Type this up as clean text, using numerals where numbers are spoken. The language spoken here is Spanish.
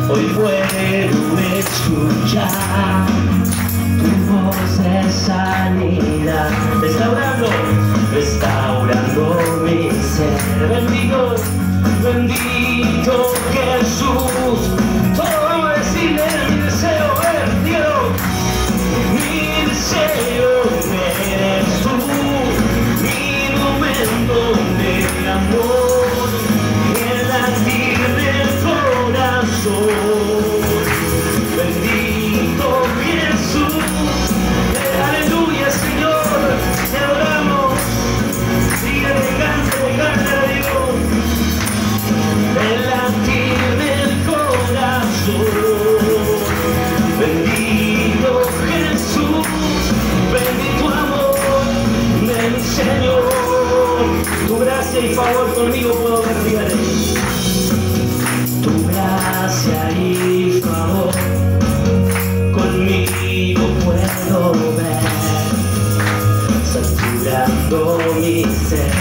Hoy puedo escuchar tu voz de sanidad, restaurando mi ser. Bendito, bendito Jesús. Todo vamos a decirle: mi deseo es Dios, mi deseo eres tú, mi momento de amor, el latir del corazón. Bendito Jesús, aleluya Señor, te adoramos. Síguele, canta a Dios, el latir del corazón. Bendito Jesús, bendito amor de mi Señor. Tu gracia y favor conmigo puedo ver bien. Tu gracia y favor conmigo puedo ver, saturando mi ser.